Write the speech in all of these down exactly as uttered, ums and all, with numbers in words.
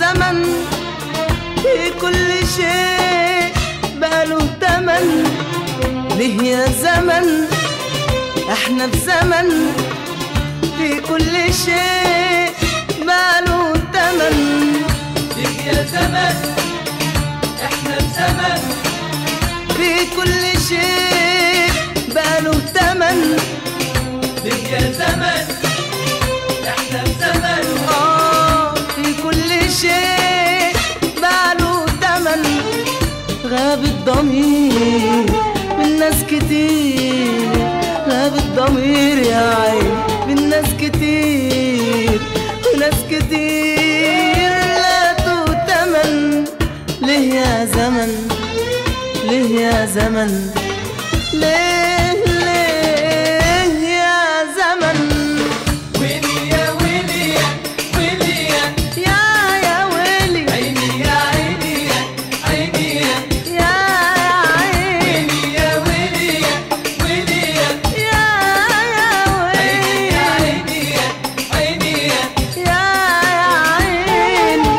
زمن في كل شيء بقى له تمن. ليه يا زمن احنا في زمن في كل شيء بقى له تمن. ليه يا زمن احنا في زمن في كل شيء بقى له تمن. ليه يا زمن احنا في زمن اه في كل شيء بقى له تمن. غاب الضمير من ناس كتير، غاب الضمير يا عين من ناس كتير وناس كتير لا تؤتمن. ليه يا زمن ليه يا زمن ليه ليه يا زمن. ويلي يا ويلي يا ويلي يا يا يا ويلي عيني يا عيني يا عيني يا يا عيني يا ويلي يا ويلي يا يا يا عيني يا ويلي عيني يا عيني يا يا عيني.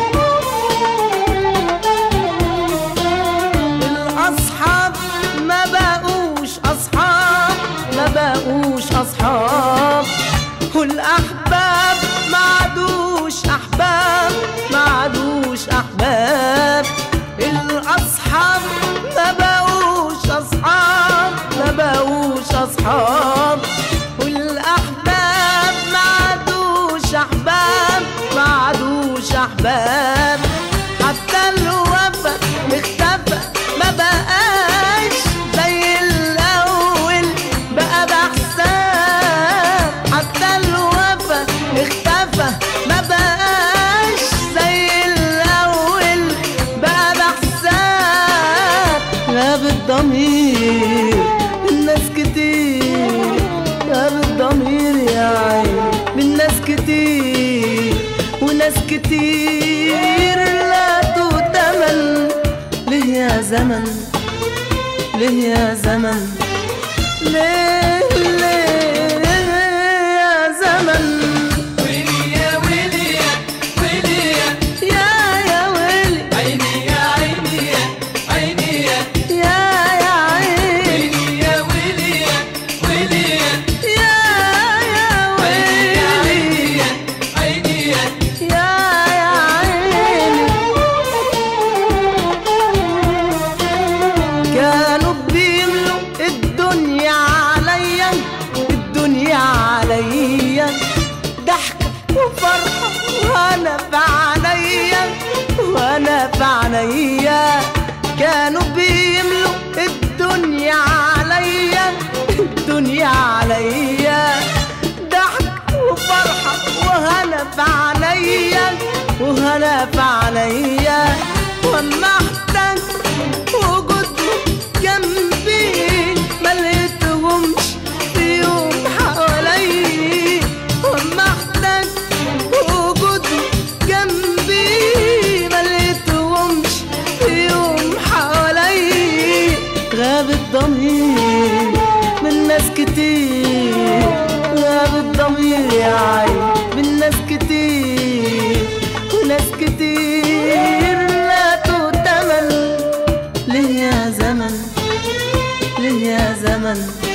الأصحاب ما بقوش أصحاب ما بقوش أصحاب، والأحباب ما عادوش أحباب ما عادوش أحباب. الأصحاب ما بقوش أصحاب ما بقوش أصحاب، والأحباب ما عادوش أحباب ما عادوش أحباب. حتى الوفا اختفى ما بقاش زي الأول بقى بحساب. حتى الوفا اختفى ما بقاش زي الأول بقى بحساب. غاب الضمير من ناس كتير، غاب الضمير يا عين من ناس كتير وناس كتير لا تؤتمن. ليه يا زمن ليه يا زمن ليه ليه يا زمن. ويلي يا ويلي يا ويلي يا يا يا ويلي عيني يا عيني يا عيني يا يا يا عيني ويلي يا ويلي يا ويلي يا يا يا عيني ويلي يا عيني يا يا يا عيني. كانوا بيملوا الدنيا عليا الدنيا عليا ضحكة وفرحة وانا في عينيا وانا في عينيا. كانوا بيملوا الدنيا عليا الدنيا عليا ضحك وفرحة وهنا في عينيا وهنا في عينيا. واما احتاج وجودهم جنبي ما لقيتهمش في يوم حوالي. واما احتاج وجودهم جنبي ما لقيتهمش في يوم حوالي. غاب الضمير من ناس كتير، غاب الضمير يا عين من ناس كتير وناس كتير لا تؤتمن. ليه يا زمن ليه يا زمن